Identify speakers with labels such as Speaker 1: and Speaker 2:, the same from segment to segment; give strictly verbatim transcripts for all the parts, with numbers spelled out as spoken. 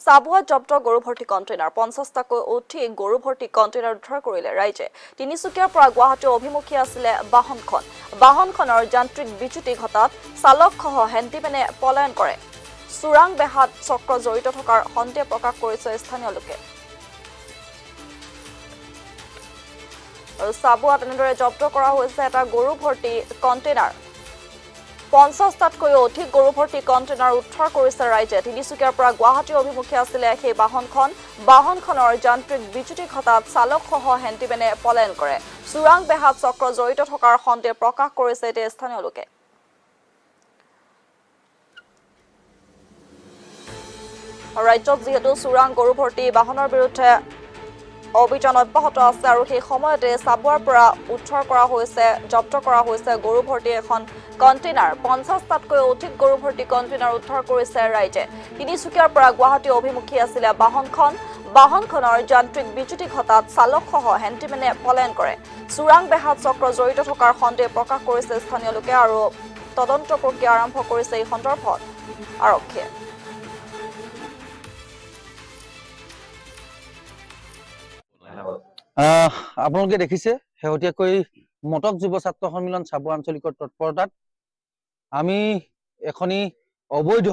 Speaker 1: চাবুৱাত জব্দ গৰু ভৰ্তি কণ্টেইনাৰ পঞ্চাশটাকৈ অধিক গৰু ভৰ্তি কণ্টেইনাৰ উদ্ধাৰ কৰিলে ৰাইজে। তিনিচুকীয়াৰ পৰা গুৱাহাটী অভিমুখী আছিলে বাহনখন। বাহনখনৰ যান্ত্ৰিক বিচ্যুতি ঘটাত চালকসহ হেণ্ডিমেনে পলায়ন কৰে। চোৰাং বেহাত চক্ৰ জড়িত থকাৰ সন্দেহ প্ৰকাশ কৰিছে স্থানীয় লোকে। আৰু চাবুৱাত এনেদৰে জব্দ কৰা হৈছে এটা গৰু ভৰ্তি কণ্টেইনাৰ। পঞ্চাশটাতকৈ অধিক গৰু ভৰ্তি কণ্টেইনাৰ উদ্ধাৰ কৰিছে ৰাইজে। তিনিচুকীয়াৰ পৰা গুৱাহাটী অভিমুখী আছিলে সেই বাহনখন। বাহনখনৰ যান্ত্ৰিক বিচ্যুতি ঘটাত চালকসহ হেণ্ডিমেনে পলায়ন কৰে। চোৰাং বেহাত চক্ৰ জড়িত থকাৰ সন্দেহ প্ৰকাশ কৰিছে এতিয়া স্থানীয় লোকে। ৰাজ্যত যিহেতু চোৰাং গৰু ভৰ্তি বাহনৰ বিৰুদ্ধে অভিযান অব্যাহত আছে আৰু সেই সময়তে চাবুৱাৰ পৰা উদ্ধাৰ কৰা হৈছে জব্দ কৰা হৈছে গৰু ভৰ্তি এখন কণ্টেইনাৰ। পঞ্চাশটাতকৈ অধিক গৰু ভৰ্তি কণ্টেইনাৰ উদ্ধাৰ কৰিছে ৰাইজে। তিনিচুকীয়াৰ পৰা গুৱাহাটী অভিমুখী আছিলে বাহনখন। বাহনখনৰ যান্ত্ৰিক বিচ্যুতি ঘটাত চালকসহ হেণ্ডিমেনে পলায়ন কৰে। চোৰাং বেহাত চক্ৰ জড়িত থকাৰ সন্দেহ প্ৰকাশ কৰিছে স্থানীয় লোকে আৰু তদন্ত প্ৰক্ৰিয়া আৰম্ভ কৰিছে এই সন্দৰ্ভত আৰক্ষীয়ে।
Speaker 2: আপোনালোকে দেখিছে শেহতীয়াকৈ মটক যুৱ ছাত্ৰ সন্মিলন চাবুৱা আঞ্চলিকৰ তৎপৰতাত আমি এখনি অবৈধ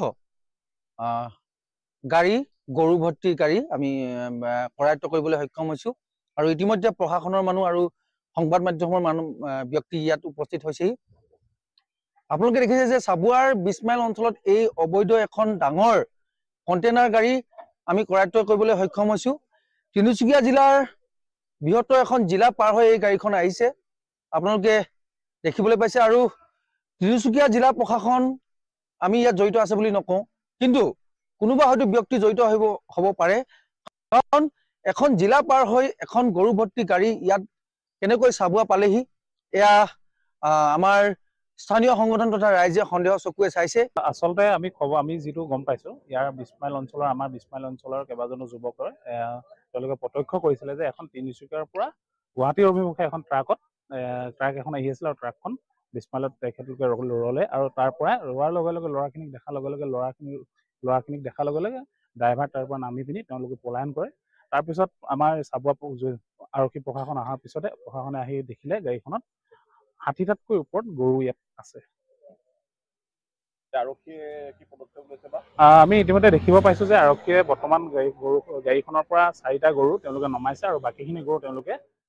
Speaker 2: গাড়ী গৰু ভৰ্তি গাড়ী আমি কৰায়ত্ব কৰিবলৈ সক্ষম হৈছো আৰু ইতিমধ্যে প্ৰশাসনৰ মানুহ আৰু সংবাদ মাধ্যমৰ মানুহ ব্যক্তি ইয়াত উপস্থিত হৈছেহি। আপোনালোকে দেখিছে যে চাবুৱাৰ বিশ মাইল অঞ্চলত এই অবৈধ এখন ডাঙৰ কণ্টেইনাৰ গাড়ী আমি কৰায়ত্ব কৰিবলৈ সক্ষম হৈছো। তিনিচুকীয়া জিলাৰ বৃহত্তৰ এখন জিলা পাৰ হৈ এই গাড়ীখন আহিছে আপোনালোকে দেখিবলৈ পাইছে আৰু তিনিচুকীয়া জিলা প্ৰশাসন আমি ইয়াত জড়িত আছে বুলি নকওঁ, কিন্তু কোনোবা হয়তো ব্যক্তি জড়িত হ'ব হ'ব পাৰে, কাৰণ এখন জিলা পাৰ হৈ এখন গৰু ভৰ্তি গাড়ী ইয়াত কেনেকৈ চাবুৱা পালেহি এয়া আমাৰ স্থানীয় সংগঠন তথা ৰাইজে সন্দেহ চকুৱে চাইছে।
Speaker 3: আচলতে আমি খবৰ আমি যিটো গম পাইছো ইয়াৰ বিশ মাইল অঞ্চলৰ আমাৰ বিশ মাইল অঞ্চলৰ কেইবাজনো যুৱকৰ তেওঁলোকে প্ৰত্যক্ষ কৰিছিলে যে এখন তিনিচুকীয়াৰ পৰা গুৱাহাটীৰ অভিমুখে এখন ট্ৰাকত ট্ৰাক এখন আহি আছিল আৰু ট্ৰাকখন বিশ মাইলত তেখেতলোকে ৰলে আৰু তাৰ পৰা ৰোৱাৰ লগে লগে ল'ৰাখিনিক দেখাৰ লগে লগে ল'ৰাখিনি ল'ৰাখিনিক দেখাৰ লগে লগে ড্ৰাইভাৰ তাৰ পৰা নামি পিনি তেওঁলোকে পলায়ন কৰে। তাৰপিছত আমাৰ চাবুৱা আৰক্ষী প্ৰশাসন অহাৰ পিছতে প্ৰশাসনে আহি দেখিলে গাড়ীখনত ষাঠিটাতকৈ ওপৰত গৰু ইয়াত আছে। আমি ইতিমধ্যে দেখিব পাইছো যে আৰক্ষীয়ে বৰ্তমান গাড়ী গৰু গাড়ীখনৰ পৰা চাৰিটা গৰু তেওঁলোকে নমাইছে আৰু বাকীখিনি গৰু তেওঁলোকে